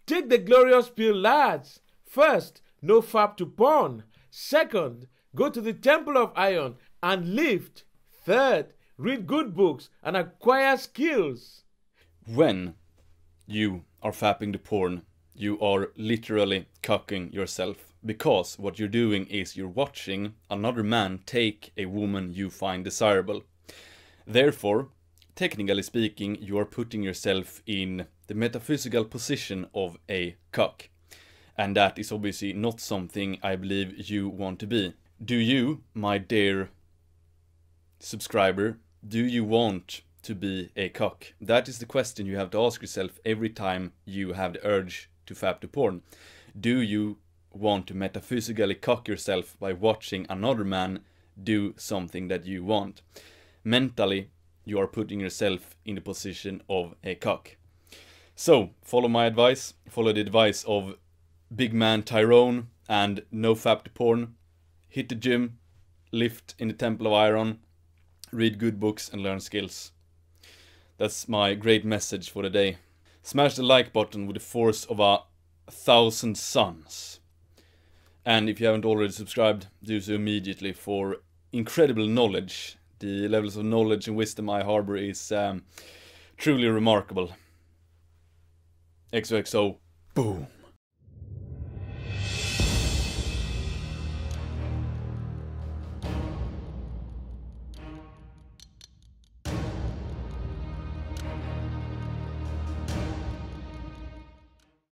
Take the glorious pill, lads. First, no fap to porn. Second, go to the Temple of Iron and lift. Third, read good books and acquire skills. When you are fapping the porn, you are literally cucking yourself. Because what you're doing is you're watching another man take a woman you find desirable. Therefore, technically speaking, you are putting yourself in the metaphysical position of a cuck. And that is obviously not something I believe you want to be. Do you, my dear subscriber, do you want to be a cuck? That is the question you have to ask yourself every time you have the urge to fap to porn. Do you want to metaphysically cuck yourself by watching another man do something that you want? Mentally, you are putting yourself in the position of a cuck. So, follow my advice, follow the advice of big man Tyrone, and no fap to porn. Hit the gym, lift in the Temple of Iron, read good books and learn skills. That's my great message for the day. Smash the like button with the force of 1,000 suns. And if you haven't already subscribed, do so immediately for incredible knowledge. The levels of knowledge and wisdom I harbor is truly remarkable. XOXO. Boom.